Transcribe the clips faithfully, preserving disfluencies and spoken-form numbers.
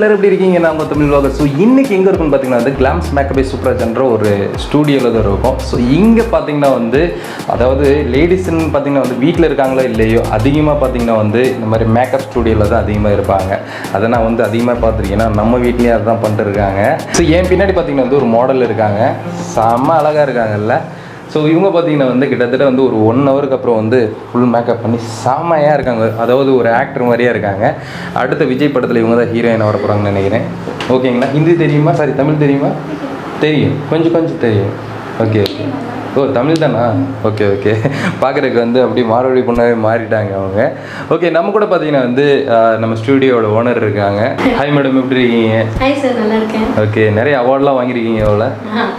எல்லாரும் எப்படி இருக்கீங்க? நான் உங்கள் தமிழ் vlogger. ஸோ இன்றைக்கி எங்கே இருக்குன்னு பார்த்தீங்கன்னா வந்து கிளாம்ஸ் மேக்கப் பை சூப்பராஜ்ன்ற ஒரு ஸ்டூடியோவில் தான் இருக்கும். ஸோ இங்கே பார்த்தீங்கன்னா வந்து அதாவது லேடிஸ்ன்னு பார்த்தீங்கன்னா வந்து வீட்டில் இருக்காங்களோ இல்லையோ அதிகமாக பார்த்தீங்கன்னா வந்து இந்த மாதிரி மேக்கப் ஸ்டூடியோவில் தான் அதிகமாக இருப்பாங்க. அதை நான் வந்து அதிகமாக பார்த்துருக்கேன்னா நம்ம வீட்லேயே அதுதான் பண்ணிட்டு இருக்காங்க. ஸோ என் பின்னாடி பார்த்தீங்கன்னா வந்து ஒரு மாடல் இருக்காங்க, செம்ம அழகாக இருக்காங்கல்ல. ஸோ இவங்க பார்த்தீங்கன்னா வந்து கிட்டத்தட்ட வந்து ஒரு ஒன் ஹவருக்கு அப்புறம் வந்து ஃபுல் மேக்கப் பண்ணி செம்மையாக இருக்காங்க. அதாவது ஒரு ஆக்டர் மாதிரியே இருக்காங்க. அடுத்த விஜய் படத்தில் இவங்க தான் ஹீரோயின் வர போகிறாங்கன்னு நினைக்கிறேன். ஓகேங்களா? ஹிந்தி தெரியுமா? சாரி, தமிழ் தெரியுமா? தெரியும், கொஞ்சம் கொஞ்சம் தெரியும். Okay okay. ஓ, தமிழ் தானா? Okay okay. பார்க்குறதுக்கு வந்து அப்படியே மாறுபடி பொண்ணாவே மாறிட்டாங்க அவங்க. ஓகே, நம்ம கூட பார்த்தீங்கன்னா வந்து நம்ம ஸ்டூடியோட ஓனர் இருக்காங்க. ஹாய் மேடம், எப்படி இருக்கீங்க? ஹாய் சார், நல்லா இருக்கேன். ஓகே, நிறைய அவார்ட்லாம் வாங்கியிருக்கீங்க எவ்வளோ?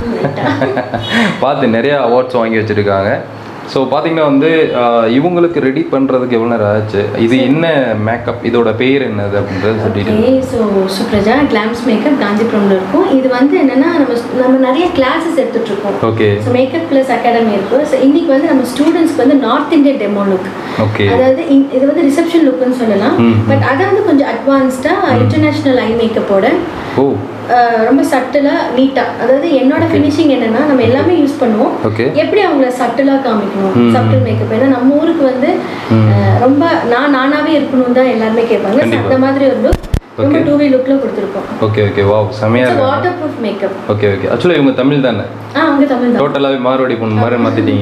பார்த்து நிறைய அவார்ட்ஸ் வாங்கி வச்சுருக்காங்க. ஸோ பார்த்தீங்கன்னா வந்து இவங்களுக்கு ரெடி பண்ணுறதுக்கு எவ்வளோ நேரம் ஆச்சு? இது என்ன மேக்கப், இதோட பேர் என்னது அப்படின்றது சொல்லிட்டு. ஸோ சுப்ரஜா கிளாம்ஸ் மேக்கப் காந்திபுரம்ல இருக்கும். இது வந்து என்னன்னா நம்ம நம்ம நிறைய கிளாஸஸ் எடுத்துட்டு இருக்கோம். Okay. So makeup plus academy இருக்கும். ஸோ இன்னைக்கு வந்து நம்ம ஸ்டூடெண்ட்ஸ்க்கு வந்து north Indian demo look, okay, அதாவது இது வந்து ரிசப்ஷன் லுக்னு சொல்லலாம். பட் அதை வந்து கொஞ்சம் அட்வான்ஸ்டாக இன்டர்நேஷ்னல் ஐ மேக்கப்போட ஓ ரொம்ப சட்டிலா நீட்டா, அதாவது என்னோட ஃபினிஷிங் என்னன்னா நம்ம எல்லாமே யூஸ் பண்ணுவோம், எப்படி அவங்கள சட்டிலா காமிக்கணும், சட்டில் மேக்கப். ஏன்னா நம்ம ஊருக்கு வந்து ரொம்ப நான் நானாவே இருக்கணும் தான் எல்லாருமே கேட்பாங்க. அந்த மாதிரி ஒரு ரொம்ப டூ வே லுக்ல கொடுத்துருக்கோம். Okay okay. வாவ், செமையா இருக்கு. Water proof makeup. Okay okay. Actually இவங்க தமிழ் தானே? ஆ, அவங்க தமிழ் தான். டோட்டலாகவே மாறுபடி பொண்ணு மாதிரி மாற்றிட்டீங்க.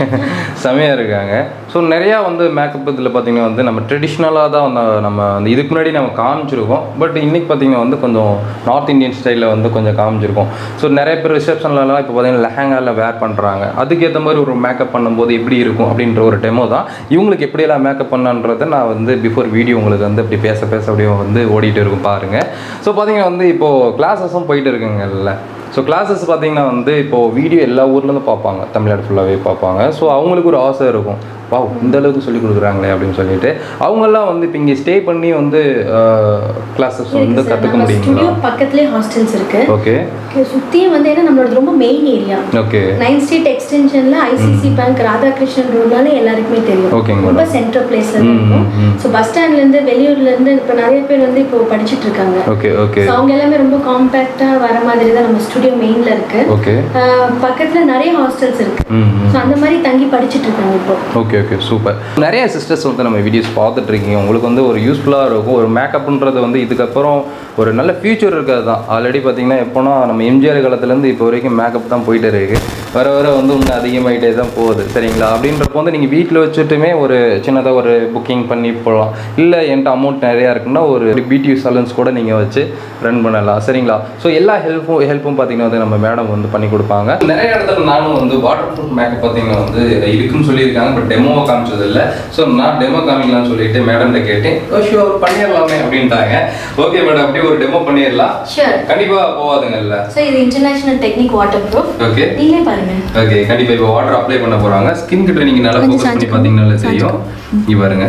செமையாக இருக்காங்க. ஸோ நிறையா வந்து மேக்கப் இதில் பார்த்தீங்கன்னா வந்து நம்ம ட்ரெடிஷ்னலாக தான் வந்து நம்ம வந்து இதுக்கு முன்னாடி நம்ம காமிச்சிருக்கோம். பட் இன்றைக்கி பார்த்தீங்கன்னா வந்து கொஞ்சம் நார்த் இந்தியன் ஸ்டைலில் வந்து கொஞ்சம் காமிச்சிருக்கோம். ஸோ நிறைய பேர் ரிசப்ஷன்லலாம் இப்போ பார்த்தீங்கன்னா லெஹங்காவில் வேர் பண்ணுறாங்க. அதுக்கேற்ற மாதிரி ஒரு மேக்கப் பண்ணும்போது எப்படி இருக்கும் அப்படின்ற ஒரு டெமோ தான். இவங்களுக்கு எப்படியெல்லாம் மேக்கப் பண்ணன்றதை நான் வந்து பிஃபோர் வீடியோ உங்களுக்கு வந்து அப்படி பேச பேச அப்படியே வந்து ஓடிட்டு இருக்கும் பாருங்கள். ஸோ பார்த்தீங்கன்னா வந்து இப்போது கிளாஸஸும் போயிட்டு இருக்குங்கல்ல. ஸோ கிளாஸஸ் பார்த்தீங்கன்னா வந்து இப்போது வீடியோ எல்லா ஊர்லேருந்து பார்ப்பாங்க, தமிழ்நாடு ஃபுல்லாகவே பார்ப்பாங்க. ஸோ அவங்களுக்கு ஒரு ஆசை இருக்கும், வா இந்த அளவுக்கு சொல்லி கொடுக்குறாங்களே அப்படின்னு சொல்லிட்டு. அவங்கெல்லாம் வந்து இப்போ இங்கே ஸ்டே பண்ணி வந்து கிளாஸஸ் வந்து கற்றுக்க முடியுங்களா? பக்கத்துலேயே ஹாஸ்டல்ஸ் இருக்கு. ஓகே. சுற்றியும் வந்து ஏன்னா நம்மளோட ரொம்ப main area. Okay. Nine street எக்ஸ்டென்ஷனில் ஐசிஐசிஐ பேங்க் ராதாகிருஷ்ணன் ரோட்னால எல்லாருக்குமே தெரியும். ஓகேங்க. ரொம்ப சென்ட்ரல் பிளேஸ்ல இருக்கும். ஸோ பஸ் ஸ்டாண்ட்லேருந்து வெளியூர்லேருந்து இப்போ நிறைய பேர் வந்து இப்போ படிச்சுட்டு இருக்காங்க. Okay okay. அவங்க எல்லாமே ரொம்ப காம்பேக்டாக வர மாதிரி தான் நம்ம ஸ்டுடியோ மெயினில் இருக்கு. ஓகே. பக்கத்தில் நிறைய ஹாஸ்டல்ஸ் இருக்கு. ஸோ அந்த மாதிரி தங்கி படிச்சுட்டு இருக்காங்க இப்போ. Okay okay, super. நிறைய சிஸ்டர்ஸ் வந்து நம்ம வீடியோஸ் பார்த்துட்டு இருக்கீங்க. உங்களுக்கு வந்து ஒரு யூஸ்ஃபுல்லாக இருக்கும். ஒரு மேக்கப்ன்றது வந்து இதுக்கப்புறம் ஒரு நல்ல ஃபியூச்சர் இருக்காது தான். ஆல்ரெடி பார்த்தீங்கன்னா எப்போனா நம்ம எம்ஜிஆர் காலத்துலேருந்து இப்போ வரைக்கும் மேக்கப் தான் போயிட்டு இருக்குது. வர வர வந்து இன்னும் அதிகமாகிட்டே தான் போகுது, சரிங்களா? அப்படின்றப்போ வந்து நீங்கள் வீட்டில் வச்சுட்டுமே ஒரு சின்னதாக ஒரு புக்கிங் பண்ணி போகலாம். இல்லை என்கிட்ட அமௌண்ட் நிறையா இருக்குன்னா ஒரு பியூட்டி சலூன்ஸ் கூட நீங்கள் வச்சு ரன் பண்ணலாம், சரிங்களா? ஸோ எல்லா ஹெல்ப்பும் ஹெல்ப்பும் பார்த்தீங்கன்னா வந்து நம்ம மேடம் வந்து பண்ணி கொடுப்பாங்க. நிறைய இடத்துல நானும் வந்து வாட்டர் ப்ரூஃப் மேக்கப் பார்த்தீங்கன்னா வந்து இருக்குன்னு சொல்லியிருக்காங்க. பட் டெமோவை காமிச்சது இல்லை. ஸோ நான் டெமோ காமிக்கலாம்னு சொல்லிட்டு மேடம்கிட்ட கேட்டேன். ஓ ஷூர், பண்ணிடலாமே அப்படின்ட்டாங்க. ஓகே மேடம், அப்படியே ஒரு டெமோ பண்ணிடலாம். ஷூர், கண்டிப்பாக போவாதுங்கல்ல. ஸோ இது international technique water proof. Okay, நீங்களே பாருங்க. ஓகே, கண்டிப்பாக இப்போ வாட்டர் அப்ளை பண்ண போகிறாங்க. ஸ்கின் கிட்ட நீங்கள் நல்லா ஃபோக்கஸ் பண்ணி பார்த்தீங்கன்னாலே தெரியும். இங்கே பாருங்க.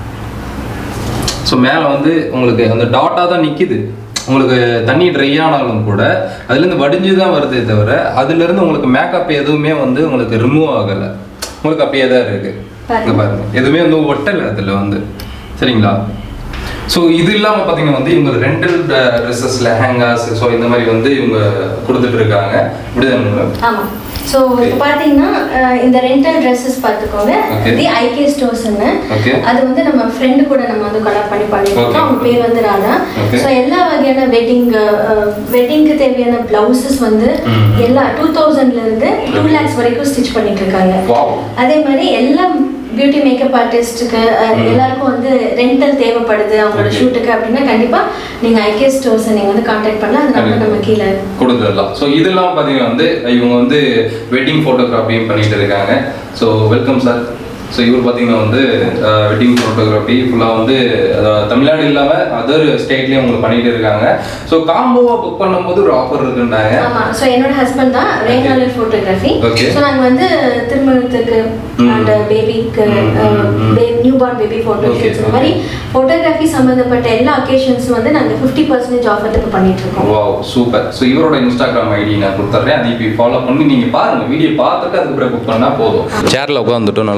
ஸோ மேலே வந்து உங்களுக்கு அந்த டாட்டாக தான் நிற்கிது. உங்களுக்கு தண்ணி ட்ரை ஆனாலும் கூட அதுலேருந்து வடிஞ்சு தான் வருதே தவிர அதுலேருந்து உங்களுக்கு மேக்கப் எதுவுமே வந்து உங்களுக்கு ரிமூவ் ஆகலை. உங்களுக்கு அப்படியே தான் இருக்குது. பாருங்க, எதுவுமே வந்து ஒட்டலை அதில் வந்து, சரிங்களா? ஸோ இது இல்லாமல் பார்த்தீங்கன்னா வந்து இவங்க ரெண்டல் ட்ரெஸ்ஸஸ், லெஹங்காஸ், ஸோ இந்த மாதிரி வந்து இவங்க கொடுத்துட்டு இருக்காங்க. இப்படிதான். ஆமாம். ஸோ இப்போ பார்த்தீங்கன்னா இந்த ரெண்டல் ட்ரெஸ்ஸஸ் பார்த்துக்கோங்க. இது ஐகே ஸ்டோர்ஸ்ன்னு. அது வந்து நம்ம ஃப்ரெண்டு கூட நம்ம வந்து கலெக்ட் பண்ணி பண்ணிருக்கோம். அவங்க பேர் வந்து ராதா. ஸோ எல்லா வகையான வெட்டிங் வெட்டிங்க்கு தேவையான பிளவுசஸ் வந்து எல்லா டூ தௌசண்ட்ல இருந்து டூ லேக்ஸ் வரைக்கும் ஸ்டிச் பண்ணிட்டு இருக்காங்க. அதே மாதிரி எல்லாம் பியூட்டி மேக்கப் ஆர்டிஸ்ட்டுக்கு எல்லாருக்கும் வந்து ரெண்டல் தேவைப்படுது அவங்களோட ஷூட்டுக்கு அப்படின்னா கண்டிப்பாக நீங்கள் ஐகே ஸ்டோர்ஸை நீங்கள் வந்து கான்டாக்ட் பண்ணலாம். அது நம்ம நம்ம கீழே கொடுத்துடலாம். ஸோ இதெல்லாம் பார்த்தீங்கன்னா வந்து இவங்க வந்து வெட்டிங் ஃபோட்டோகிராஃபியும் பண்ணிட்டு இருக்காங்க. So welcome sir. ஸோ இவர் பார்த்தீங்கன்னா வந்து வெட்டிங் ஃபோட்டோகிராஃபி ஃபுல்லாக வந்து தமிழ்நாடு இல்லாமல் அதர் ஸ்டேட்லேயும் உங்களுக்கு பண்ணிட்டு இருக்காங்க. ஸோ காம்போவாக புக் பண்ணும்போது ஒரு ஆஃபர் இருக்குன்றாங்க. ஆமாம். ஸோ என்னோட ஹஸ்பண்ட் தான் ரேனாலர் ஃபோட்டோகிராஃபி. ஸோ நாங்கள் வந்து திருமணத்துக்கு அண்ட் பேபிக்கு new born baby photo shoots இந்த மாதிரி ஃபோட்டோகிராஃபி சம்மந்தப்பட்ட எல்லா அக்கேஷன்ஸும் வந்து நாங்கள் ஃபிஃப்டி பர்சன்டேஜ் ஆஃபர் இப்போ பண்ணிட்டு இருக்கோம். Wow, super. ஸோ இவரோட இன்ஸ்டாகிராம் ஐடி நான் கொடுத்துட்றேன். அதை இப்போ ஃபாலோ பண்ணி நீங்கள் பாருங்கள். வீடியோ பார்த்துட்டு அதுக்கப்புறம் புக் பண்ணால் போதும். சேரில் உட்காந்துட்டோம், நல்லா சொகுசு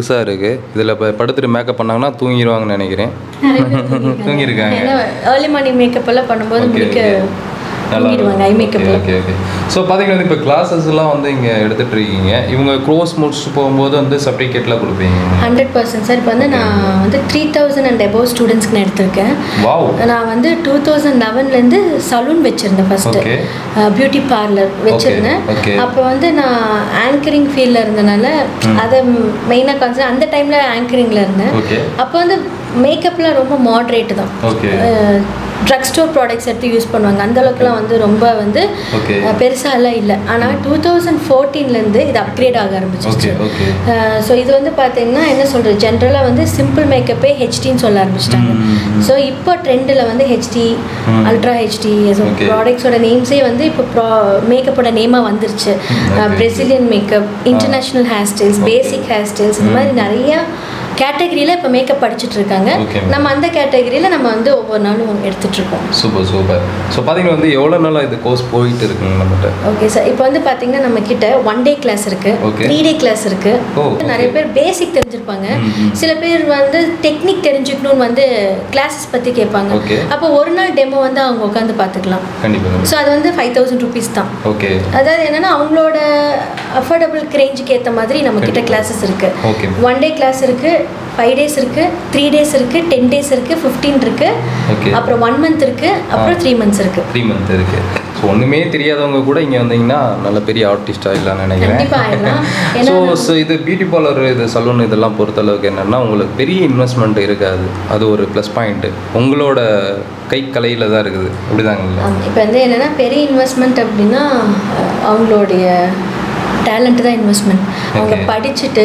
பெருசாக இருக்குது. இதில் இப்போ படுத்துட்டு மேக்கப் பண்ணாங்கன்னா தூங்கிடுவாங்கன்னு நினைக்கிறேன். தூங்கியிருக்காங்க. ஏர்லி மார்னிங் மேக்கப் எல்லாம் பண்ணும்போது முடிக்க தூங்கிடுவாங்க eye makeup. Okay okay. So பார்த்தீங்கன்னா இப்போ கிளாஸஸ்லாம் வந்து இங்கே எடுத்துகிட்டு இருக்கீங்க. இவங்க க்ளோஸ் முடிச்சுட்டு போகும்போது வந்து சர்டிஃபிகேட்லாம் கொடுப்பீங்க? Hundred percent sir. இப்போ வந்து நான் வந்து த்ரீ தௌசண்ட் அண்ட் அபோவ் ஸ்டூடெண்ட்ஸ்க்கு நான் எடுத்திருக்கேன். நான் வந்து டூ தௌசண்ட் லெவன்லேருந்து சலூன் வச்சுருந்தேன். ஃபஸ்ட்டு பியூட்டி பார்லர் வச்சுருந்தேன். அப்போ வந்து நான் ஆங்கரிங் ஃபீல்டில் இருந்தனால அதை மெயினாக கான்சென்ட் அந்த டைமில் ஆங்கரிங்கில் இருந்தேன். அப்போ வந்து மேக்கப்லாம் ரொம்ப மாட்ரேட்டு தான். ட்ரக் ஸ்டோர் ப்ராடக்ட்ஸ் எடுத்து யூஸ் பண்ணுவாங்க. அந்த அளவுக்குலாம் வந்து ரொம்ப வந்து பெருசாலாம் இல்லை. ஆனால் டூ தௌசண்ட் ஃபோர்டீன்லேருந்து இது அப்கிரேட் ஆக ஆரம்பிச்சிச்சு. ஸோ இது வந்து பார்த்தீங்கன்னா என்ன சொல்கிறது, ஜென்ரலாக வந்து சிம்பிள் மேக்கப்பே ஹெச்டின்னு சொல்ல ஆரம்பிச்சிட்டாங்க. ஸோ இப்போ ட்ரெண்டில் வந்து ஹெச்டி, அல்ட்ரா ஹெச்டி ப்ராடக்ட்ஸோட நேம்ஸே வந்து இப்போ ப்ரா மேக்கப்போட நேமாக வந்துருச்சு. Brazilian makeup, international hair styles, basic hair styles, இந்த மாதிரி நிறையா கேட்டகரியில் இப்போ மேக்கப் படிச்சுட்டு இருக்காங்க. நம்ம அந்த கேட்டகரியில் நம்ம வந்து ஒவ்வொரு நாளும் எடுத்துகிட்டு இருக்கோம். Super super. ஸோ பார்த்தீங்கன்னா வந்து எவ்வளோ நாளாக இது கோர்ஸ் போயிட்டு இருக்குங்க நம்மகிட்ட? Okay sir. இப்போ வந்து பார்த்தீங்கன்னா நம்ம கிட்ட ஒன் டே கிளாஸ் இருக்குது, த்ரீ டே கிளாஸ் இருக்குது. நிறைய பேர் பேசிக் தெரிஞ்சிருப்பாங்க, சில பேர் வந்து டெக்னிக் தெரிஞ்சுக்கணும்னு வந்து கிளாஸஸ் பற்றி கேட்பாங்க. அப்போ ஒரு நாள் டெமோ வந்து அவங்க உட்காந்து பார்த்துக்கலாம். கண்டிப்பாக. ஸோ அது வந்து ஃபைவ் தௌசண்ட் ருபீஸ் தான். ஓகே. அதாவது என்னென்னா அவங்களோட அஃபோர்டபுள் ரேஞ்சுக்கு ஏற்ற மாதிரி நம்ம கிட்ட கிளாஸஸ் இருக்குது. ஒன் டே கிளாஸ் இருக்குது, ஃபைவ் டேஸ் இருக்குது, த்ரீ டேஸ் இருக்குது, டென் டேஸ் இருக்குது, ஃபிஃப்டீன் இருக்குது, அப்புறம் ஒன் மந்த் இருக்குது, அப்புறம் த்ரீ மந்த்ஸ் இருக்குது. த்ரீ மந்த் இருக்குது. ஸோ ஒன்றுமே தெரியாதவங்க கூட இங்கே வந்தீங்கன்னா நல்ல பெரிய ஆர்டிஸ்ட் ஆகிடலாம்னு நினைக்கிறேன். ஸோ ஸோ இது பியூட்டி பார்லர், இது சலூன் இதெல்லாம் பொறுத்தளவுக்கு என்னென்னா உங்களுக்கு பெரிய இன்வெஸ்ட்மெண்ட் இருக்காது. அது ஒரு ப்ளஸ் பாயிண்ட்டு. உங்களோட கை கலையில் தான் இருக்குது. அப்படிதாங்கல்ல? இப்போ வந்து என்னென்னா பெரிய இன்வெஸ்ட்மெண்ட் அப்படின்னா அவங்களுடைய டேலண்ட் தான் இன்வெஸ்ட்மெண்ட். அவங்க படிச்சுட்டு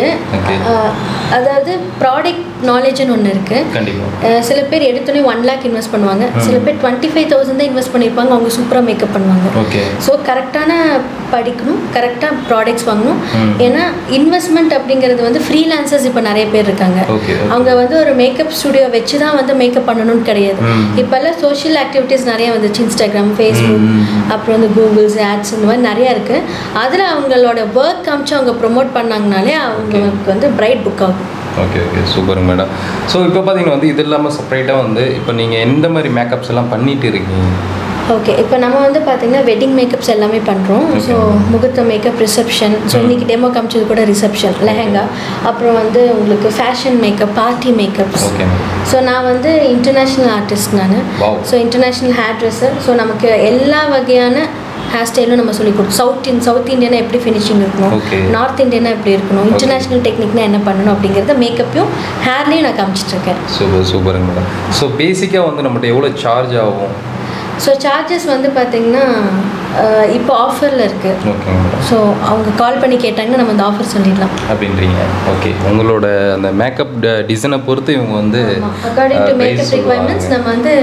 அதாவது ப்ராடக்ட் நாலேஜ்னு ஒன்று இருக்குது. சில பேர் எடுத்தோடனே ஒன் லேக் இன்வெஸ்ட் பண்ணுவாங்க, சில பேர் டுவெண்ட்டி ஃபைவ் தௌசண்ட் தான் இன்வெஸ்ட் பண்ணியிருப்பாங்க, அவங்க சூப்பராக மேக்கப் பண்ணுவாங்க. ஸோ கரெக்டான படிக்கணும், கரெக்டாக ப்ராடக்ட்ஸ் வாங்கணும். ஏன்னா இன்வெஸ்ட்மெண்ட் அப்படிங்கிறது வந்து ஃப்ரீலான்சர்ஸ் இப்போ நிறைய பேர் இருக்காங்க. அவங்க வந்து ஒரு மேக்கப் ஸ்டுடியோ வச்சு தான் வந்து மேக்கப் பண்ணணும்னு கிடையாது. இப்போல்லாம் சோஷியல் ஆக்டிவிட்டீஸ் நிறைய வந்துச்சு, இன்ஸ்டாகிராம், ஃபேஸ்புக், அப்புறம் வந்து கூகுள்ஸ், ஆட்ஸ், இந்த மாதிரி நிறையா இருக்குது. அதில் அவங்களோட ஒர்க் காமிச்சு அவங்க ப்ரொமோட் பண்ணாங்கனாலே அவங்களுக்கு வந்து பிரைட் புக் ஆகும். ஓகே ஓகே சூப்பருங்க மேடம். ஸோ இப்போ பார்த்தீங்கன்னா வந்து இது இல்லாமல் செப்பரேட்டாக வந்து இப்போ நீங்கள் எந்த மாதிரி மேக்கப்ஸ் எல்லாம் பண்ணிட்டு இருக்கீங்க? ஓகே. இப்போ நம்ம வந்து பார்த்தீங்கன்னா வெட்டிங் மேக்கப்ஸ் எல்லாமே பண்ணுறோம். ஸோ முகூர்த்த மேக்கப், ரிசப்ஷன், ஸோ இன்றைக்கி டெமோ காமிச்சது கூட ரிசப்ஷன், லெஹங்கா, அப்புறம் வந்து உங்களுக்கு fashion makeup, party makeups. So நான் வந்து இன்டர்நேஷ்னல் ஆர்டிஸ்ட் நான். So international hair dresser. So நமக்கு எல்லா வகையான ஹேர் ஸ்டைலும் நம்ம சொல்லி கொடுப்போம். சவுத் இன் சவுத் இந்தியனா எப்படி ஃபினிஷிங் இருக்கணும், நார்த் இந்தியனா எப்படி இருக்கணும், இன்டர்நேஷ்னல் டெக்னிக்னா என்ன பண்ணணும் அப்படிங்கிறத மேக்கப்பையும் ஹேர்லேயும் நான் காமிச்சிட்ருக்கேன். சூப்பர் சூப்பருங்க மேடம். ஸோ பேசிக்காக வந்து நம்மகிட்ட எவ்வளோ சார்ஜ் ஆகும்? ஸோ சார்ஜஸ் வந்து பார்த்தீங்கன்னா இப்போ ஆஃபரில் இருக்குது. ஓகே. ஸோ அவங்க கால் பண்ணி கேட்டாங்கன்னா நம்ம அந்த ஆஃபர் சொல்லிடலாம் அப்படின்றீங்க. ஓகே. உங்களோட அந்த மேக்கப் டிசைனை பொறுத்து இவங்க வந்து அக்கார்டிங் டு மேக்கப் ரிக்வயர்மெண்ட்ஸ் நம்ம வந்து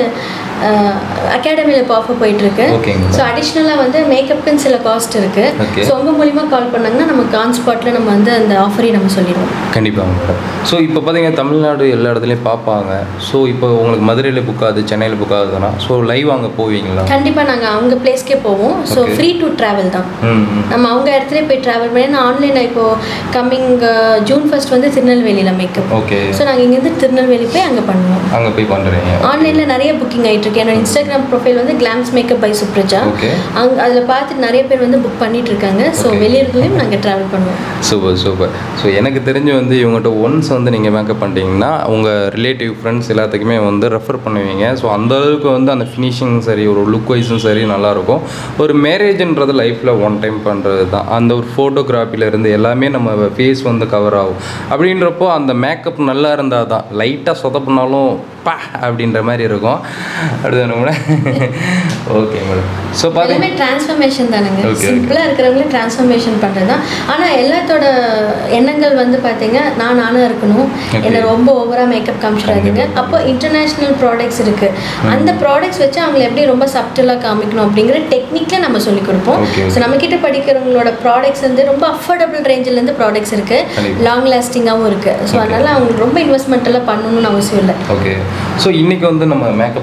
அகாடமியில் இப்போ ஆஃபர் போயிட்டுருக்கு. ஸோ அடிஷ்னலாக வந்து மேக்கப்புக்குன்னு சில காஸ்ட் இருக்குது. ஸோ உங்கள் மூலிமா கால் பண்ணாங்கன்னா நமக்கு ஆன் ஸ்பாட்டில் நம்ம வந்து அந்த ஆஃபரையும் நம்ம சொல்லிடுவோம். கண்டிப்பாக மேடம். ஸோ இப்போ பார்த்தீங்கன்னா தமிழ்நாடு எல்லா இடத்துலையும் பார்ப்பாங்க. ஸோ இப்போ உங்களுக்கு மதுரையில் புக் ஆகுது, சென்னையில் புக் ஆகுதுன்னா ஸோ லைவ் அங்கே போவீங்களா? கண்டிப்பாக நாங்கள் அவங்க பிளேஸ்க்கே போவோம். ஸோ ஃப்ரீ டு ட்ராவல் தான். நம்ம அவங்க இடத்துல போய் ட்ராவல் பண்ணி நான் ஆன்லைனில் இப்போது கம்மிங் ஜூன் ஃபர்ஸ்ட் வந்து திருநெல்வேலியில் மேக்கப். ஓகே. ஸோ நாங்கள் இங்கேருந்து திருநெல்வேலி போய் அங்கே பண்ணுவோம். அங்கே போய் பண்ணுறீங்க. ஆன்லைனில் நிறைய புக்கிங் ஆகிட்டு இருக்கு. என்னோட இன்ஸ்டாகிராம் ப்ரொஃபைல் வந்து கிளாம்ஸ் மேக்கப் பை சுப்ரஜா. அங்கே அதில் பார்த்துட்டு நிறைய பேர் வந்து புக் பண்ணிட்டு இருக்காங்க. ஸோ வெளியூர்லையும் நாங்கள் ட்ராவல் பண்ணுவோம். Super super. ஸோ எனக்கு தெரிஞ்சு வந்து இவங்ககிட்ட ஒன்ஸ் வந்து நீங்கள் மேக்கப் பண்ணிட்டீங்கன்னா உங்கள் ரிலேட்டிவ் ஃப்ரெண்ட்ஸ் எல்லாத்துக்குமே வந்து ரெஃபர் பண்ணுவீங்க. ஸோ அந்த அளவுக்கு வந்து அந்த ஃபினிஷிங் சரி, ஒரு லுக் வைஸும் சரி நல்லாயிருக்கும். ஒரு மேரேஜ்ன்றது லைஃப்பில் ஒன் டைம் பண்ணுறது தான். அந்த ஒரு ஃபோட்டோகிராஃபிலேருந்து எல்லாமே நம்ம ஃபேஸ் வந்து கவர் ஆகும். அப்படின்றப்போ அந்த மேக்கப் நல்லா இருந்தால் தான் லைட்டாக சொதப்பினாலும் பா அப்படின்ற மாதிரி இருக்கும். அப்படிதானே மேடம்? Okay madam. ஸோ எல்லாமே டிரான்ஸ்ஃபர்மேஷன் தானுங்க. சிம்பிளாக இருக்கிறவங்களே டிரான்ஸ்ஃபர்மேஷன் பண்ணுறது தான். ஆனால் எல்லாத்தோட எண்ணங்கள் வந்து பார்த்தீங்க, நான் நானாக இருக்கணும், என்னை ரொம்ப ஓவராக மேக்கப் காமிச்சிடாதீங்க. அப்போ இன்டர்நேஷ்னல் ப்ராடக்ட்ஸ் இருக்குது. அந்த ப்ராடக்ட்ஸ் வச்சு அவங்களை எப்படி ரொம்ப சப்டிலாக காமிக்கணும் அப்படிங்கிற டெக்னிக்கில் நம்ம சொல்லிக் கொடுப்போம். ஸோ நம்மக்கிட்ட படிக்கிறவங்களோட ப்ராடக்ட்ஸ் வந்து ரொம்ப அஃபோர்டபுள் ரேஞ்சிலேருந்து ப்ராடக்ட்ஸ் இருக்குது, லாங் லாஸ்டிங்காகவும் இருக்குது. ஸோ அதனால் அவங்களுக்கு ரொம்ப இன்வெஸ்ட்மெண்ட் எல்லாம் பண்ணணும்னு அவசியம் இல்லை. ஓகே. ஸோ இன்றைக்கி வந்து நம்ம மேக்கப் போட்டிருந்தீங்க,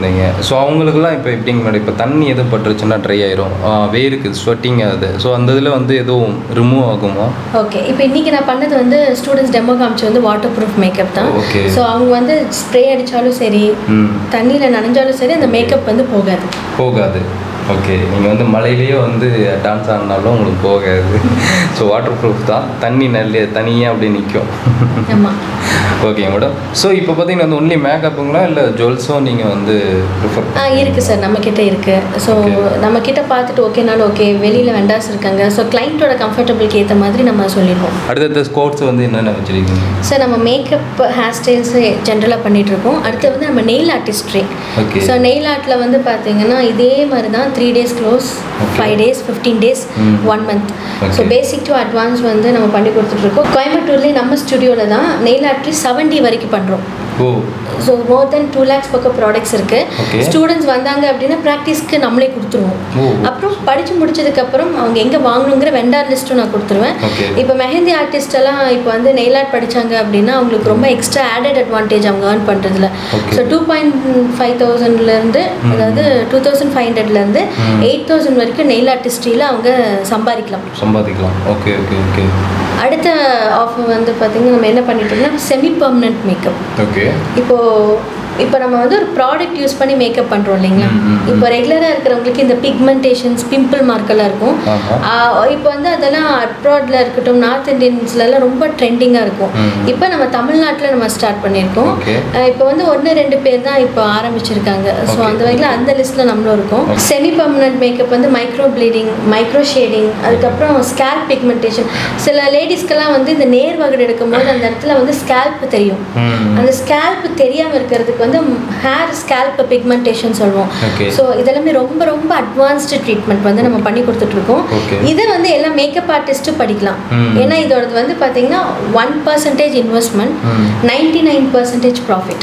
பண்ணுறீங்க. ஸோ அவங்களுக்குலாம் இப்போ எப்படிங்க மேடம், இப்போ தண்ணி எதுவும் பட்டுருச்சுன்னா ட்ரை ஆயிரும், வேருக்கு ஸ்வெட்டிங் ஆகுது. ஸோ அந்த இதில் வந்து எதுவும் ரிமூவ் ஆகுமா? ஓகே, இப்போ இன்றைக்கி நான் பண்ணது வந்து ஸ்டூடெண்ட்ஸ் டெமோ காமிச்சு வந்து வாட்டர் ப்ரூஃப் மேக்கப் தான். ஓகே. ஸோ அவங்க வந்து ஸ்ப்ரே அடித்தாலும் சரி, தண்ணியில் நனைஞ்சாலும் சரி, அந்த மேக்கப் வந்து போகாது போகாது ஓகே. நீங்கள் வந்து மழையிலேயே வந்து டான்ஸ் ஆடினாலும் உங்களுக்கு போகாது. ஸோ வாட்டர் ப்ரூஃப் தான், தண்ணி நல்ல தனியாக அப்படி நிற்கும். ஆமாம். Okay madam. ஸோ இப்போ பார்த்தீங்கன்னா வந்து ஒன்லி மேக்கப்புங்களா இல்லை ஜுவல்ஸும் நீங்கள் வந்து ப்ரிஃபர்? ஆ இருக்குது சார், நம்மக்கிட்ட இருக்குது. ஸோ நம்மக்கிட்ட பார்த்துட்டு ஓகேனாலும் ஓகே, வெளியில் வெண்டார்ஸ் இருக்காங்க. ஸோ கிளைண்ட்டோட கம்ஃபர்டபுளுக்கு ஏற்ற மாதிரி நம்ம சொல்லிடுவோம். அடுத்தடுத்த ஸ்கோர்ட்ஸ் வந்து என்னென்ன வச்சுருக்கீங்க சார்? நம்ம மேக்கப் ஹேர் ஸ்டைல்ஸு ஜென்ரலாக பண்ணிகிட்ருக்கோம். அடுத்து வந்து நம்ம nail artistry. Okay. So nail ஆர்ட்டில் வந்து பார்த்தீங்கன்னா இதே மாதிரி தான் three days close, five days, fifteen days, one month. So basic to advance வந்து நம்ம பண்ணி கொடுத்துட்ருக்கோம். கோயம்புத்தூர்லேயே நம்ம ஸ்டுடியோவில் தான் நெயில் ஆர்ட்ரி செவன்டி வரைக்கும் பண்ணுறோம். Oh. So more than two lakhs பக்கம் ப்ராடக்ட்ஸ் இருக்குது. ஸ்டூடெண்ட்ஸ் வந்தாங்க அப்படின்னா ப்ராக்டிஸ்க்கு நம்மளே கொடுத்துருவோம். அப்புறம் படித்து முடிச்சதுக்கப்புறம் அவங்க எங்கே வாங்கணுங்கிற வெண்டார் லிஸ்ட்டும் நான் கொடுத்துருவேன். இப்போ மெஹந்தி ஆர்டிஸ்டெல்லாம் இப்போ வந்து நெயில் ஆர்ட் படித்தாங்க அப்படின்னா அவங்களுக்கு ரொம்ப எக்ஸ்ட்ரா ஆடட் அட்வான்டேஜ் அவங்க ஏர்ன் பண்ணுறதுல. ஸோ டூ பாயிண்ட் ஃபைவ் தௌசண்ட்லேருந்து அதாவது டூ தௌசண்ட் ஃபைவ் ஹண்ட்ரட்லேருந்து எயிட் தௌசண்ட் வரைக்கும் நெயில் ஆர்டிஸ்ட்ரியில் அவங்க சம்பாதிக்கலாம் சம்பாதிக்கலாம் ஓகே ஓகே ஓகே. அடுத்த ஆஃபர் வந்து பார்த்திங்கன்னா நம்ம என்ன பண்ணிட்டோம்னா செமி பர்மனன்ட் மேக்கப். ஓகே. இப்போது இப்போ நம்ம வந்து ஒரு ப்ராடக்ட் யூஸ் பண்ணி மேக்கப் பண்ணுறோம் இல்லைங்களா? இப்போ ரெகுலராக இருக்கிறவங்களுக்கு இந்த பிக்மெண்டேஷன்ஸ், பிம்பிள் மார்க்கெல்லாம் இருக்கும். இப்போ வந்து அதெல்லாம் அப்ராடில் இருக்கட்டும், நார்த் இந்தியன்ஸ்லாம் ரொம்ப ட்ரெண்டிங்காக இருக்கும். இப்போ நம்ம தமிழ்நாட்டில் நம்ம ஸ்டார்ட் பண்ணியிருக்கோம். இப்போ வந்து ஒன்று ரெண்டு பேர் தான் இப்போ ஆரம்பிச்சிருக்காங்க. ஸோ அந்த வகையில் அந்த லிஸ்ட்டில் நம்மளும் இருக்கும். செமி பர்மனன்ட் மேக்கப் வந்து மைக்ரோ ப்ளீடிங், மைக்ரோ ஷேடிங், அதுக்கப்புறம் ஸ்கேல்ப் பிக்மெண்டேஷன். சில லேடிஸ்க்கெல்லாம் வந்து இந்த நேர் வகடு எடுக்கும்போது அந்த இடத்துல வந்து ஸ்கேல்ப் தெரியும். அந்த ஸ்கேல்ப் தெரியாமல் இருக்கிறதுக்கு வந்து ஹேர் ஸ்கேல்ப் பிக்மெண்டேஷன் சொல்லுவோம். ஸோ இதெல்லாமே ரொம்ப ரொம்ப அட்வான்ஸ்டு ட்ரீட்மெண்ட் வந்து நம்ம பண்ணி கொடுத்துட்ருக்கோம். இதை வந்து எல்லா மேக்கப் ஆர்டிஸ்ட்டும் படிக்கலாம். ஏன்னா இதோடது வந்து பார்த்தீங்கன்னா one percentage investment, ninety nine percentage profit.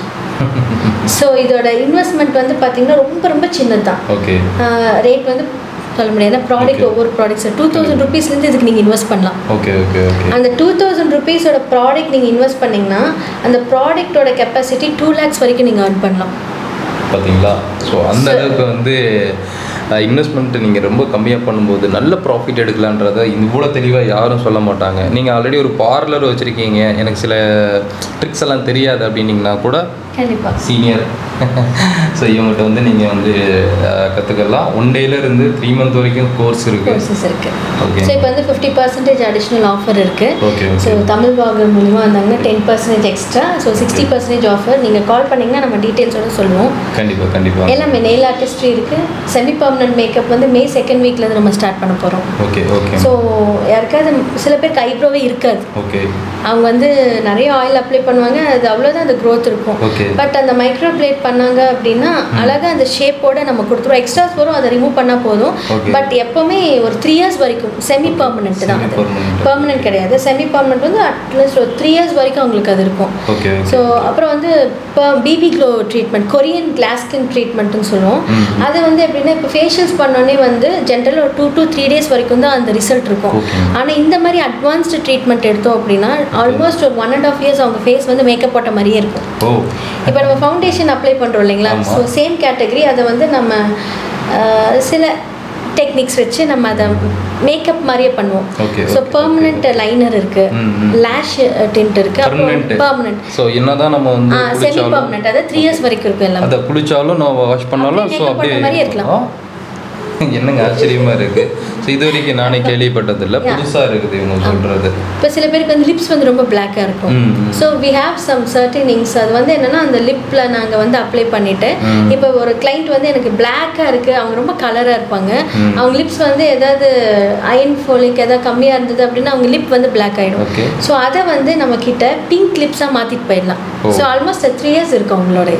So இதோட இன்வெஸ்ட்மெண்ட் வந்து பார்த்தீங்கன்னா ரொம்ப ரொம்ப சின்னது தான். ரேட் வந்து சொல்ல முடியாது. ஏன்னா ப்ராடக்ட் ஒவ்வொரு ப்ராடக்ட்ஸ் டூ தௌசண்ட் ருபீஸ்லேருந்து இதுக்கு நீங்கள் இன்வெஸ்ட் பண்ணலாம். Okay okay okay. அந்த டூ தௌசண்ட் ருபீஸோட ப்ராடக்ட் நீங்கள் இன்வெஸ்ட் பண்ணிங்கன்னா அந்த ப்ராடக்டோட கெப்பாசிட்டி டூ லேக்ஸ் வரைக்கும் நீங்கள் ஏர்ன் பண்ணலாம். பார்த்தீங்களா? ஸோ அந்த அளவுக்கு வந்து இன்வெஸ்ட்மெண்ட்டு நீங்கள் ரொம்ப கம்மியாக பண்ணும்போது நல்ல ப்ராஃபிட் எடுக்கலான்றதை இவ்வளோ தெளிவாக யாரும் சொல்ல மாட்டாங்க. நீங்கள் ஆல்ரெடி ஒரு பார்லர் வச்சுருக்கீங்க, எனக்கு சில ட்ரிக்ஸ் எல்லாம் தெரியாது அப்படின்னீங்கன்னா கூட கண்டிப்பாக சீனியர் ஸோ இவங்ககிட்ட வந்து நீங்கள் வந்து கற்றுக்கலாம். ஒன் டேலேருந்து த்ரீ மந்த் வரைக்கும் கோர்ஸ் இருக்குது. கோர்சஸ் இருக்குது. ஓகே. ஸோ இப்போ வந்து ஃபிஃப்டி பர்சன்டேஜ் அடிஷ்னல் ஆஃபர் இருக்குது. ஓகே. ஸோ தமிழ் பாகர் மூலிமா வந்தாங்கன்னா ten percentage extra. So sixty percentage offer. நீங்கள் கால் பண்ணிங்கன்னா நம்ம டீட்டெயில்ஸோடு சொல்லுவோம். கண்டிப்பாக கண்டிப்பாக. எல்லாமே நெயில் ஆர்டிஸ்ட்ரி இருக்குது. செமி பர்மனன்ட் மேக்கப் வந்து மே செகண்ட் வீக்லேருந்து நம்ம ஸ்டார்ட் பண்ண போகிறோம். Okay okay. ஸோ யாருக்காவது சில பேருக்கு ஐப்ரோவே இருக்காது. ஓகே. அவங்க வந்து நிறைய ஆயில் அப்ளை பண்ணுவாங்க, அது அவ்வளோதான் அந்த க்ரோத் இருக்கும். ஓகே. பட் அந்த மைக்ரோ பிளேட் பண்ணாங்க அப்படின்னா அழகாக அந்த ஷேப்போட நம்ம கொடுத்துருவோம். எக்ஸ்ட்ராஸ் வரும், அதை ரிமூவ் பண்ணால் போதும். பட் எப்போவுமே ஒரு த்ரீ இயர்ஸ் வரைக்கும் செமி பர்மனெண்ட் தான். அது பர்மனெண்ட் கிடையாது. செமி பர்மனெண்ட் வந்து அட்லீஸ்ட் ஒரு த்ரீ இயர்ஸ் வரைக்கும் அவங்களுக்கு அது இருக்கும். ஸோ அப்புறம் வந்து இப்போ BB glow treatment, Korean glass skin ட்ரீட்மெண்ட்னு சொல்லுவோம். அது வந்து எப்படின்னா இப்போ ஃபேஷியல்ஸ் பண்ணோன்னே வந்து ஜென்ரலாக ஒரு டூ டு த்ரீ டேஸ் வரைக்கும் தான் அந்த ரிசல்ட் இருக்கும். ஆனால் இந்த மாதிரி அட்வான்ஸ்டு ட்ரீட்மெண்ட் எடுத்தோம் அப்படின்னா ஆல்மோஸ்ட் ஒரு ஒன் அண்ட் ஆஃப் இயர்ஸ் அவங்க ஃபேஸ் வந்து மேக்கப் போட்ட மாதிரியே இருக்கும். இப்போ நம்ம ஃபவுண்டேஷன் அப்ளை பண்ணுறோம் இல்லைங்களா? ஸோ சேம் கேட்டகரி அதை வந்து நம்ம சில டெக்னிக்ஸ் வச்சு நம்ம அதை மேக்கப் மாதிரியே பண்ணுவோம். ஸோ பெர்மனன்ட் லைனர் இருக்கு, லேஷ் டிண்ட் இருக்கு, அப்புறம் பெர்மனன்ட். ஸோ என்னதான் நம்ம வந்து செமி பெர்மனன்ட், அதாவது த்ரீ இயர்ஸ் வரைக்கும் இருக்கும். எல்லாம் அதை குளிச்சாலும் நான் வாஷ் பண்ணாலும் ஸோ அப்படியே மாதிரியே இருக்கலாம். என்னங்க ஆச்சரியமா இருக்கு. ஸோ இது வரைக்கும் நானே கேள்விப்பட்டதில்லை, புதுசாக இருக்குது இவங்க சொல்கிறது. இப்போ சில பேருக்கு வந்து லிப்ஸ் வந்து ரொம்ப பிளாக்காக இருக்கும். So we have some certain things. அது வந்து என்னென்னா அந்த லிப்பில் நாங்கள் வந்து அப்ளை பண்ணிவிட்டு இப்போ ஒரு கிளைண்ட் வந்து எனக்கு பிளாக்காக இருக்குது, அவங்க ரொம்ப கலராக இருப்பாங்க, அவங்க லிப்ஸ் வந்து ஏதாவது அயன் ஃபோலிக் ஏதாவது கம்மியாக இருந்தது அப்படின்னா அவங்க லிப் வந்து பிளாக் ஆகிடும். ஸோ அதை வந்து நம்ம கிட்ட பிங்க் லிப்ஸாக மாற்றிட்டு போயிடலாம். ஸோ ஆல்மோஸ்ட் த்ரீ இயர்ஸ் இருக்கும் அவங்களோடைய.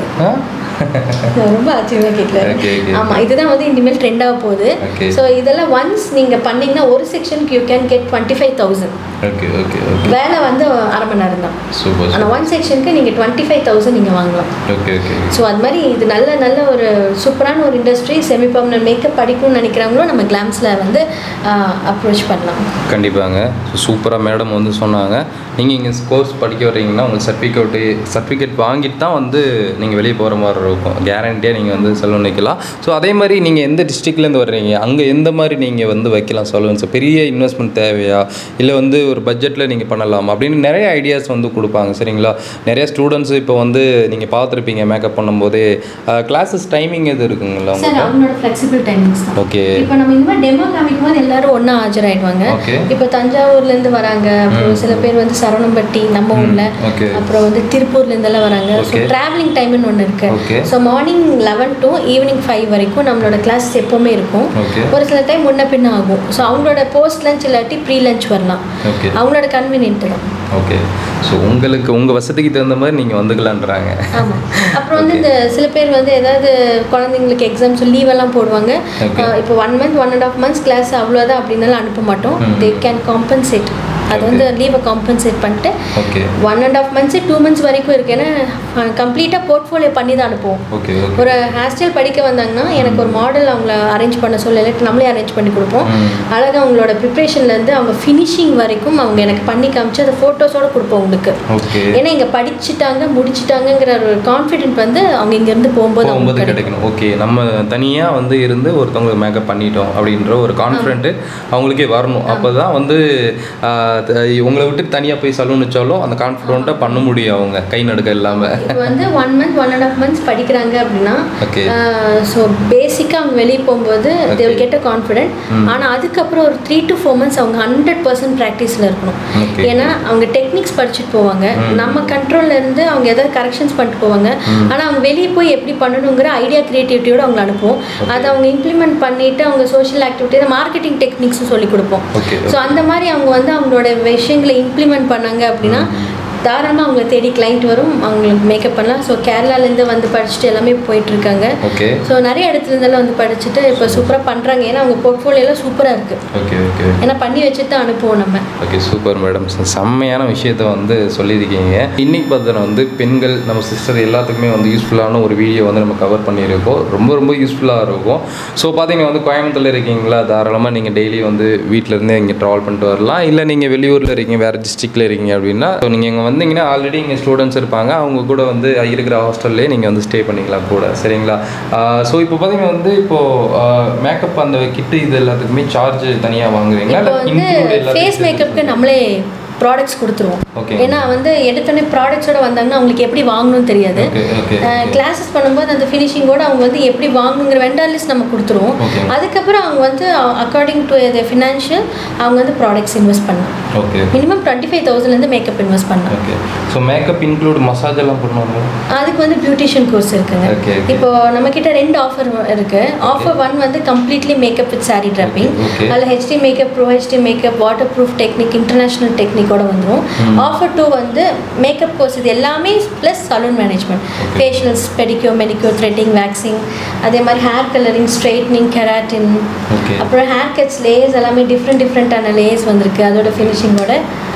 ரொம்ப ஆச்சரியமாக கேட்கல. ஆமாம், இதுதான் வந்து இனிமேல் ட்ரெண்டாக போகுது. ஸோ இதெல்லாம் ஒன்ஸ் நீங்கள் பண்ணிங்கன்னா ஒரு செக்ஷனுக்கு you can get twenty five thousand. வேலை வந்து அரை மணி நேரம் தான். ஆனால் ஒன் செக்ஷனுக்கு நீங்கள் டுவெண்ட்டி ஃபைவ் தௌசண்ட் நீங்கள் வாங்கலாம். ஸோ அது மாதிரி இது நல்ல நல்ல ஒரு சூப்பரான ஒரு இண்டஸ்ட்ரி. செமி பர்மனன்ட் மேக்கப் படிக்கணும்னு நினைக்கிறவங்களும் நம்ம கிளாம்ஸில் வந்து அப்ரோச் பண்ணலாம். கண்டிப்பாங்க. சூப்பராக மேடம் வந்து சொன்னாங்க. நீங்கள் இங்கே கோர்ஸ் படிக்க வர்றீங்கன்னா உங்களுக்கு சர்டிஃபிகேட்டு சர்டிஃபிகேட் வாங்கிட்டு தான் வந்து நீங்கள் வெளியே போகிற மாதிரி இருக்கும். இருக்கும். கேரண்டியாக நீங்கள் வந்து சலூன் வைக்கலாம். ஸோ அதே மாதிரி நீங்கள் எந்த டிஸ்ட்ரிக்ட்லேருந்து வர்றீங்க, அங்கே எந்த மாதிரி நீங்கள் வந்து வைக்கலாம் சலூன்ஸ், பெரிய இன்வெஸ்ட்மெண்ட் தேவையா இல்லை வந்து ஒரு பட்ஜெட்டில் நீங்கள் பண்ணலாம் அப்படின்னு நிறைய ஐடியாஸ் வந்து கொடுப்பாங்க. சரிங்களா? நிறைய ஸ்டூடெண்ட்ஸ் இப்போ வந்து நீங்கள் பார்த்துருப்பீங்க மேக்கப் பண்ணும்போதே கிளாஸஸ் டைமிங் எது இருக்குங்களா? சார் அவங்களோட ஃப்ளெக்சிபிள் டைமிங்ஸ் தான். ஓகே. இப்போ நம்ம இந்த மாதிரி டெமோ காமிக்கும் போது எல்லாரும் ஒன்றா ஆஜராயிடுவாங்க. இப்போ தஞ்சாவூர்லேருந்து வராங்க, அப்புறம் சில பேர் வந்து சரவணம்பட்டி நம்ம ஊரில், அப்புறம் வந்து திருப்பூர்லேருந்தெல்லாம் வராங்க. ஸோ ட்ராவலிங் டைம்னு ஒன்று இருக்குது. So morning eleven to evening five வரைக்கும் நம்மளோட கிளாஸ் எப்போவுமே இருக்கும். ஒரு சில டைம் முன்ன பின்ன ஆகும். ஸோ அவங்களோட போஸ்ட் லஞ்ச் இல்லாட்டி ப்ரீ லஞ்ச் வரலாம், அவங்களோட கன்வீனியன்ட் தான். ஓகே. ஸோ உங்களுக்கு உங்கள் வசதிக்கு தகுந்த மாதிரி நீங்கள் வந்துக்கலான்றாங்க. ஆமாம். அப்புறம் வந்து இந்த சில பேர் வந்து ஏதாவது குழந்தைங்களுக்கு எக்ஸாம்ஸ் லீவெல்லாம் போடுவாங்க. இப்போ one month one and half months class அவ்வளோதான் அப்படின்னாலும் அனுப்ப மாட்டோம். They can compensate. அது வந்து லீவை காம்பன்சேட் பண்ணிட்டு one and half months two months வரைக்கும் இருக்குது. ஏன்னா கம்ப்ளீட்டாக போர்ட்ஃபோலியோ பண்ணி தான் அனுப்புவோம். ஒரு ஹேர் ஸ்டைல் படிக்க வந்தாங்கன்னா எனக்கு ஒரு மாடல் அவங்கள அரேஞ்ச் பண்ண சொல்ல, இல்லை நம்மளே அரேஞ்ச் பண்ணி கொடுப்போம். அழகாக அவங்களோட ப்ரிப்ரேஷன்லேருந்து அவங்க ஃபினிஷிங் வரைக்கும் அவங்க எனக்கு பண்ணி காமிச்சு அதை ஃபோட்டோஸோடு கொடுப்போம் உங்களுக்கு. ஏன்னா இங்கே படிச்சுட்டாங்க முடிச்சுட்டாங்கங்கிற ஒரு கான்ஃபிடென்ட் வந்து அவங்க இங்கேருந்து போகும்போது அவங்க கிடைக்கணும். ஓகே, நம்ம தனியாக வந்து இருந்து ஒருத்தவங்களுக்கு மேக்கப் பண்ணிட்டோம் அப்படின்ற ஒரு கான்ஃபிடென்ட்டு அவங்களுக்கே வரணும். அப்போ தான் வந்து உங்களை விட்டு தனியாக போய் சலூன் வச்சாலும் அந்த கான்ஃபிடென்ட்டாக பண்ண முடியும் அவங்க கை நடுக்க இல்லாமல். இப்போ வந்து one month one and half months படிக்கிறாங்க அப்படின்னா ஸோ பேசிக்காக அவங்க வெளியே போகும்போது they will get a confident. ஆனால் அதுக்கப்புறம் ஒரு த்ரீ டு ஃபோர் மந்த்ஸ் அவங்க ஹண்ட்ரட் பர்சன்ட் ப்ராக்டிஸில் இருக்கணும். ஏன்னா அவங்க டெக்னிக்ஸ் படிச்சுட்டு போவாங்க, நம்ம கண்ட்ரோலில் இருந்து அவங்க எதாவது கரெக்ஷன்ஸ் பண்ணிட்டு போவாங்க. ஆனால் அவங்க வெளியே போய் எப்படி பண்ணணுங்கிற ஐடியா கிரியேட்டிவிட்டியோடு அவங்களை அனுப்புவோம். அதை அவங்க இம்ப்ளிமெண்ட் பண்ணிவிட்டு அவங்க சோஷியல் ஆக்டிவிட்டி மார்க்கெட்டிங் டெக்னிக்ஸும் சொல்லிக் கொடுப்போம். ஸோ அந்த மாதிரி அவங்க வந்து அவங்களோட விஷயங்களை இம்ப்ளிமெண்ட் பண்ணாங்க அப்படின்னா தாராளமாக அவங்களை தேடி கிளைண்ட் வரும், அவங்களுக்கு மேக்கப் பண்ணலாம். ஸோ கேரளாலேருந்து வந்து படிச்சுட்டு எல்லாமே போயிட்டுருக்காங்க. ஓகே. ஸோ நிறைய இடத்துலேருந்தெல்லாம் வந்து படிச்சுட்டு இப்போ சூப்பராக பண்ணுறாங்க. ஏன்னா அவங்க போர்ட்ஃபோலியோலாம் சூப்பராக இருக்குது. Okay okay. ஏன்னா பண்ணி வச்சுட்டு தான் அனுப்புவோம் நம்ம. Okay, super madam. செம்மையான விஷயத்த வந்து சொல்லியிருக்கீங்க. இன்றைக்கி பார்த்தோன்னா வந்து பெண்கள் நம்ம சிஸ்டர் எல்லாத்துக்குமே வந்து யூஸ்ஃபுல்லான ஒரு வீடியோ வந்து நம்ம கவர் பண்ணியிருக்கோம். ரொம்ப ரொம்ப யூஸ்ஃபுல்லாக இருக்கும். ஸோ பார்த்தீங்கன்னா வந்து கோயம்புத்தூரில் இருக்கீங்களா, தாராளமாக நீங்கள் டெய்லி வந்து வீட்டிலேருந்தே இங்கே ட்ராவல் பண்ணிட்டு வரலாம். இல்லை நீங்கள் வெளியூரில் இருக்கீங்க, வேறு டிஸ்ட்ரிக்டில் இருக்கீங்க அப்படின்னா ஸோ நீங்கள் இங்கே வந்தீங்கன்னா ஆல்ரெடி இங்கே ஸ்டூடெண்ட்ஸ் இருப்பாங்க, அவங்க கூட வந்து இருக்கிற ஹாஸ்டல்லே நீங்கள் வந்து ஸ்டே பண்ணிக்கலாம் கூட. சரிங்களா? ஸோ இப்போ பார்த்தீங்கன்னா வந்து இப்போது மேக்கப் அந்த கிட்டு இது எல்லாத்துக்குமே சார்ஜ் தனியாக வாங்குவீங்களா? இல்லை ஃபேஸ் மேக்கப்புக்கு நம்மளே ப்ராடக்ட்ஸ் கொடுத்துருவோம். ஏன்னா வந்து எடுத்தோடனே ப்ராடக்ட்ஸோட வந்தாங்கன்னா அவங்களுக்கு எப்படி வாங்கணும்னு தெரியாது. கிளாஸஸ் பண்ணும்போது அந்த ஃபினிஷிங்கோடு அவங்க வந்து எப்படி வாங்கணுங்கிற வெண்டர் லிஸ்ட் நம்ம கொடுத்துருவோம். அதுக்கப்புறம் அவங்க வந்து அக்கார்டிங் டு த ஃபினான்ஷியல் அவங்க வந்து ப்ராடக்ட்ஸ் இன்வெஸ்ட் பண்ணலாம். மினிமம் டுவெண்ட்டி ஃபைவ் தௌசண்ட்லேருந்து மேக்கப் இன்வெஸ்ட் பண்ணலாம். ஸோ மேக்கப் இன்க்ளூட் மசாஜ் எல்லாம் பண்ணுவாங்க. அதுக்கு வந்து பியூட்டிஷியன் கோர்ஸ் இருக்குங்க. இப்போ நம்மக்கிட்ட ரெண்டு ஆஃபர் இருக்குது. ஆஃபர் ஒன் வந்து completely makeup with sari draping. அதில் HD makeup, pro HD makeup, water proof technique, international டெக்னிக்கோட வந்துடும். ஆஃபர் டூ வந்து மேக்கப் கோர்ஸ், இது எல்லாமே plus salon management, facials, pedicure, manicure, threading, waxing, அதே மாதிரி ஹேர் கலரிங், ஸ்ட்ரைட்னிங், கெராட்டின், அப்புறம் ஹேர் கட்ஸ், லேயர்ஸ் எல்லாமே டிஃப்ரெண்ட் டிஃப்ரெண்ட்டான லேயர்ஸ் வந்திருக்கு. அதோட ஃபினிஷிங்கோட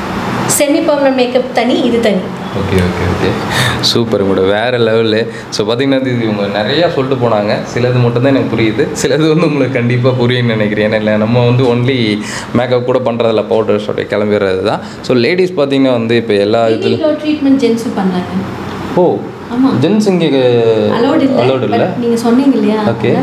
செமி பர்மனன்ட் மேக்கப் தனி, இது தனி. ஓகே ஓகே ஓகே, சூப்பர் கூட, வேறு லெவலு. ஸோ பார்த்தீங்கன்னா இது இவங்க நிறையா சொல்லிட்டு போனாங்க. சிலது மட்டும்தான் எனக்கு புரியுது, சிலது வந்து உங்களுக்கு கண்டிப்பாக புரியுன்னு நினைக்கிறேன். ஏன்னா இல்லை நம்ம வந்து ஒன்லி மேக்கப் கூட பண்ணுறதில்ல, பவுடர்ஸ் அப்படியே கிளம்பிடுறது தான். ஸோ லேடிஸ் பார்த்தீங்கன்னா வந்து இப்போ எல்லா இதில் ட்ரீட்மெண்ட் ஜென்ஸும் பண்ணாங்க. ஓ ஜென்ஸ் இங்கே அலோட் இல்லை, அலோட் இல்லை, நீங்கள் சொன்னீங்க இல்லையா? ஓகே,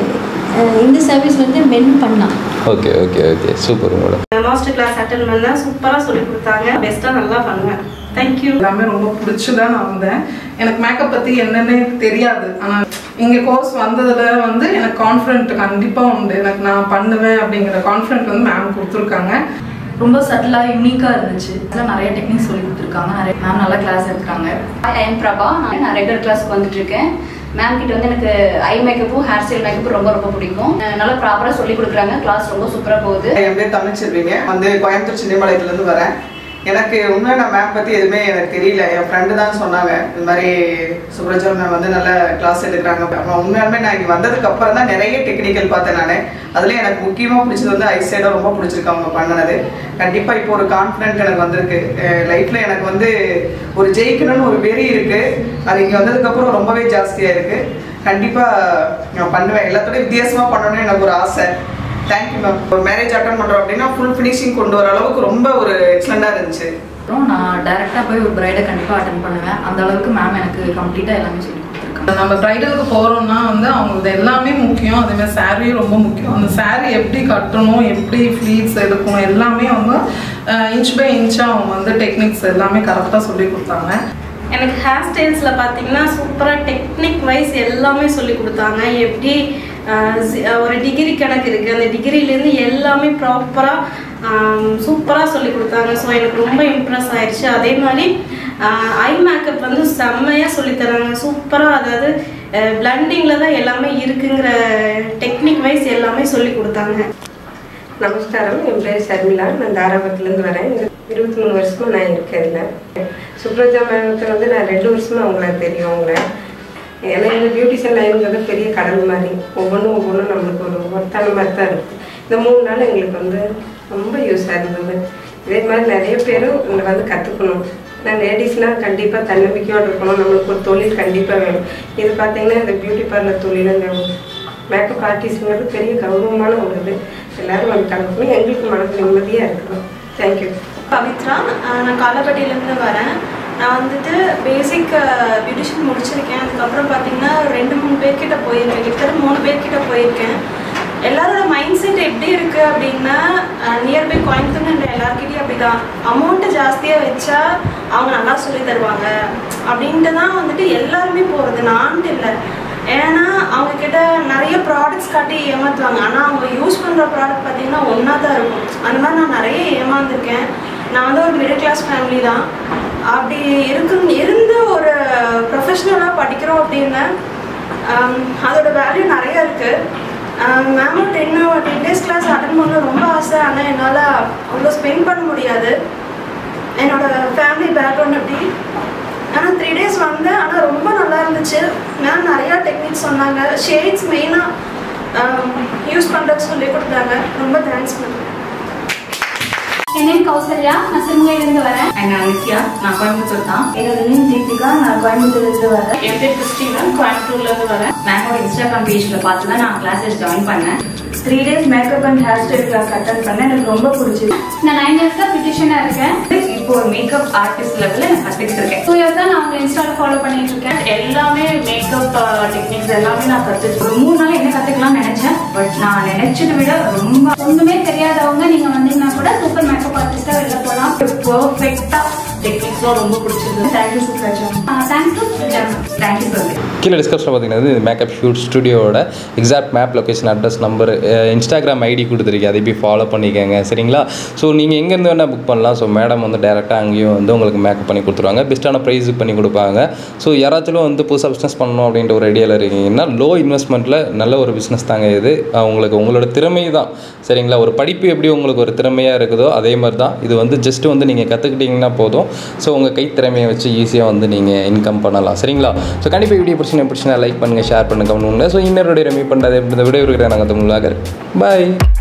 இந்த சர்வீஸ் வந்து மென் பண்ணலாம். Okay okay okay, super madam. Master class attend பண்ணேன், சூப்பராக சொல்லி கொடுத்தாங்க, பெஸ்ட்டாக நல்லா பண்ணுவேன். தேங்க்யூ. எல்லாமே ரொம்ப பிடிச்சிதான் நான் வந்தேன். எனக்கு மேக்கப் பற்றி என்னன்னே தெரியாது, ஆனால் இங்கே கோர்ஸ் வந்ததில் வந்து எனக்கு கான்ஃபிடென்ட் கண்டிப்பாக உண்டு. எனக்கு நான் பண்ணுவேன் அப்படிங்கிற கான்ஃபிடென்ட் வந்து மேம் கொடுத்துருக்காங்க. ரொம்ப சட்டிலாக யூனிக்காக இருந்துச்சு. அதில் நிறைய டெக்னிக்ஸ் சொல்லி கொடுத்துருக்காங்க. நிறைய மேம் நல்லா கிளாஸ் எடுத்துருக்காங்க. ஐ எம் பிரபா, நான் ரெகுலர் கிளாஸ்க்கு வந்துட்டு இருக்கேன். மேம் கிட்ட வந்து எனக்கு ஐ மேக்கப்பும் ஹேர் ஸ்டைல் மேக்கப்பும் ரொம்ப ரொம்ப பிடிக்கும். நல்லா ப்ராப்பராக சொல்லி கொடுக்குறாங்க. கிளாஸ் ரொம்ப சூப்பராக போகுது. என் பேர் தமிழ்ச்செல்விங்க, வந்து கோயம்புத்தூர் சின்னிபாளையத்துலேருந்து வரேன். எனக்கு உண்மையாக நான் மேம் பற்றி எதுவுமே எனக்கு தெரியல. என் ஃப்ரெண்டு தான் சொன்னாங்க, இது மாதிரி சுப்ரஜோல் மேம் வந்து நல்ல கிளாஸ் எடுக்கிறாங்க. அப்புறம் உண்மையாலுமே நான் இங்கே வந்ததுக்கு அப்புறம் தான் நிறைய டெக்னிக்கல் பார்த்தேன் நான். அதுலேயும் எனக்கு முக்கியமாக பிடிச்சது வந்து ஐ சைடாக ரொம்ப பிடிச்சிருக்கு அவங்க பண்ணினது. கண்டிப்பாக இப்போ ஒரு கான்ஃபிடென்ட் எனக்கு வந்திருக்கு. லைஃப்பில் எனக்கு வந்து ஒரு ஜெயிக்கணும்னு ஒரு வெறி இருக்குது. அது இங்கே வந்ததுக்கப்புறம் ரொம்பவே ஜாஸ்தியாக இருக்குது. கண்டிப்பாக நான் பண்ணுவேன். எல்லாத்தோடய வித்தியாசமாக பண்ணணும்னு எனக்கு ஒரு ஆசை. Thank you ma'am. ஒரு மேரேஜ் அட்டன் பண்ணுறோம் அப்படின்னா ஃபுல் ஃபினிஷிங் கொண்டு வர அளவுக்கு ரொம்ப ஒரு எக்ஸலண்டாக இருந்துச்சு. அப்புறம் நான் டைரெக்டாக போய் ஒரு பிரைடை கண்டிப்பாக அட்டன் பண்ணுவேன். அந்த அளவுக்கு மேம் எனக்கு கம்ப்ளீட்டாக எல்லாமே சொல்லி கொடுத்துருக்காங்க. நம்ம பிரைடலுக்கு போகிறோம்னா வந்து அவங்களுக்கு எல்லாமே முக்கியம். அதேமாதிரி சாரியும் ரொம்ப முக்கியம். அந்த சாரீ எப்படி கட்டணும், எப்படி ஃப்ளீட்ஸ் எடுக்கணும் எல்லாமே அவங்க இன்ச் பை இன்ச்சாக அவங்க வந்து டெக்னிக்ஸ் எல்லாமே கரெக்டாக சொல்லி கொடுத்தாங்க. எனக்கு ஹேர் ஸ்டைல்ஸில் பார்த்தீங்கன்னா சூப்பராக டெக்னிக் வைஸ் எல்லாமே சொல்லி கொடுத்தாங்க. எப்படி ஒரு டிகிரி கணக்கு இருக்குது, அந்த டிகிரிலேருந்து எல்லாமே ப்ராப்பராக சூப்பராக சொல்லி கொடுத்தாங்க. ஸோ எனக்கு ரொம்ப இம்ப்ரெஸ் ஆயிடுச்சு. அதே மாதிரி ஐ மேக்கப் வந்து செம்மையாக சொல்லித்தராங்க சூப்பராக. அதாவது பிளண்டிங்கில் தான் எல்லாமே இருக்குங்கிற டெக்னிக் வைஸ் எல்லாமே சொல்லி கொடுத்தாங்க. நமஸ்காரம், என் பேர் ஷர்மிளா. நான் தாராபுரத்துலேருந்து வரேன். இந்த இருபத்தி மூணு வருஷமாக நான் இருக்கேன். இதில் சுப்ரஜா மேடத்தை வந்து நான் ரெண்டு வருஷமாக அவங்கள தெரியும். அவங்கள ஏன்னா இந்த பியூட்டிஷியன் லைனுங்கிறது பெரிய கடல் மாதிரி ஒவ்வொன்றும் ஒவ்வொன்றும் நம்மளுக்கு ஒரு ஒருத்தான மாதிரி தான் இருக்குது. இந்த மூணு நாள் எங்களுக்கு வந்து ரொம்ப யூஸாக இருந்தது. இதே மாதிரி நிறைய பேரும் இதில் வந்து கற்றுக்கணும். நான் லேடிஸ்னால் கண்டிப்பாக தன்னம்பிக்கையோடு இருக்கணும். நம்மளுக்கு ஒரு தொழில் கண்டிப்பாக வேணும். இது பார்த்திங்கன்னா இந்த பியூட்டி பார்லர் தொழில், இந்த மேக்கப் ஆர்டிஸ்ட்ங்கிறது பெரிய கௌரவமான ஒரு இது. எல்லோரும் வந்து கலக்கணும். எங்களுக்கு மனது நிம்மதியாக இருக்கணும். தேங்க்யூ. பவித்ரா, நான் காலப்பட்டியிலேருந்து வரேன். நான் வந்துட்டு பேசிக் பியூட்டிஷியன் முடிச்சிருக்கேன். அதுக்கப்புறம் பார்த்தீங்கன்னா ரெண்டு மூணு பேர்கிட்ட போயிருக்கேன். கிட்டத்தட்ட மூணு பேர்கிட்ட போயிருக்கேன். எல்லாரோட மைண்ட் செட் எப்படி இருக்குது அப்படின்னா, நியர்பை கோயம்புத்தூர்ன்ற எல்லாருக்கிட்டையும் அப்படி தான். அமௌண்ட்டு ஜாஸ்தியாக வச்சா அவங்க நல்லா சொல்லி தருவாங்க அப்படின்ட்டு தான் வந்துட்டு எல்லாருமே போகிறது. நான்ட்டு இல்லை. ஏன்னா அவங்கக்கிட்ட நிறைய ப்ராடக்ட்ஸ் காட்டி ஏமாற்றுவாங்க. ஆனால் அவங்க யூஸ் பண்ணுற ப்ராடக்ட் பார்த்திங்கன்னா ஒன்றா தான் இருக்கும். அந்த மாதிரி நான் நிறைய ஏமாந்துருக்கேன். நான் வந்து ஒரு மிடில் கிளாஸ் ஃபேமிலி தான். அப்படி இருக்கு இருந்து ஒரு ப்ரொஃபஷ்னலாக படிக்கிறோம் அப்படின்னா அதோட வேல்யூ நிறையா இருக்குது. மேமும் ten ten days class attend பண்ண ரொம்ப ஆசை. ஆனால் என்னால் அவ்வளோ ஸ்பெண்ட் பண்ண முடியாது. என்னோடய ஃபேமிலி பேக்ரவுண்ட் அப்படி. ஆனால் த்ரீ டேஸ் வந்தேன். ஆனால் ரொம்ப நல்லா இருந்துச்சு. மேம் நிறையா டெக்னிக்ஸ் சொன்னாங்க. ஷேட்ஸ் மெயினாக யூஸ் பண்ணுறது சொல்லி கொடுத்தாங்க. ரொம்ப தேங்க்ஸ் பண்ணுறேன். என் நேம் கௌசல்யா, நான் சிறுமுகையிலேருந்து வரேன். என் அனித்யா, நான் கோயம்புத்தூர் தான். என்னோட நேம் தீபிகா, நான் கோயம்புத்தூர்லேருந்து வரேன். என் பேர் கிறிஸ்டினா, கோயம்புத்தூர்லேருந்து வரேன். மேமோட இன்ஸ்டாகிராம் பேஜில் பார்த்து தான் நான் கிளாஸஸ் ஜாயின் பண்ணேன். Three days makeup and hair style class attend பண்ணேன். எனக்கு ரொம்ப பிடிச்சிது. நான் நைன் இயர்ஸ் தான் பியூட்டிஷியனாக இருக்கேன். இப்போ ஒரு மேக்கப் ஆர்டிஸ்ட் லெவலில் நான் கற்றுக்கிட்டு இருக்கேன். டூ இயர்ஸ் தான் நான் அவங்க இன்ஸ்டாவில் ஃபாலோ பண்ணிட்டு இருக்கேன். எல்லாமே மேக்கப் டெக்னிக்ஸ் எல்லாமே நான் கற்றுட்டு ஒரு மூணு நாள் என்ன கற்றுக்கலாம்னு நினச்சேன். பட் நான் நினைச்சதை விட ரொம்ப ஒன்றுமே தெரியாதவங்க நீங்கள் வந்தீங்கன்னா கூட சூப்பர் மேக்கப் ஆர்டிஸ்டாக வெளில போகலாம். பர்ஃபெக்டாக டெக்னிக்ஸ்லாம் ரொம்ப பிடிச்சிருக்கு. Thank you Supraja. Thanks to Supraja. Thank you sir. கீழே டிஸ்கிரிப்ஷனில் பார்த்தீங்கன்னா மேக்கப் ஷூட் ஸ்டுடியோட exact map location address number Instagram ID கொடுத்துருக்கேன். அதை போய் ஃபாலோ பண்ணிக்கோங்க சரிங்களா. ஸோ நீங்கள் எங்கேருந்து வேணால் புக் பண்ணலாம். ஸோ மேடம் வந்து டேரெக்டாக அங்கேயும் வந்து உங்களுக்கு மேக்கப் பண்ணி கொடுத்துருவாங்க. பெஸ்ட்டான ப்ரைஸுக்கு பண்ணி கொடுப்பாங்க. ஸோ யாராச்சும் வந்து புதுசாக பிஸ்னஸ் பண்ணணும் அப்படின்ற ஒரு ஐடியாவில் இருக்கீங்கன்னா லோ இன்வெஸ்ட்மெண்ட்டில் நல்ல ஒரு பிஸ்னஸ் தாங்க இது. உங்களுக்கு உங்களோட திறமை தான் சரிங்களா. ஒரு படிப்பு எப்படி உங்களுக்கு ஒரு திறமையாக இருக்குதோ அதே மாதிரி தான் இது வந்து ஜஸ்ட்டு வந்து நீங்கள் கற்றுக்கிட்டிங்கன்னா போதும். ஸோ உங்கள் கை திறமையை வச்சு ஈஸியாக வந்து நீங்கள் இன்கம் பண்ணலாம் சரிங்களா. ஸோ கண்டிப்பாக வீடியோ பிடிச்சி பிடிச்சினா லைக் பண்ணுங்கள், ஷேர் பண்ணுங்கள், கமெண்ட் பண்ணுங்கள். ஸோ இன்னொரு வீடியோ மீட் பண்ணுறது இந்த வீடியோ இருக்கிறேன் நாங்கள் தமிழாக. பாய்.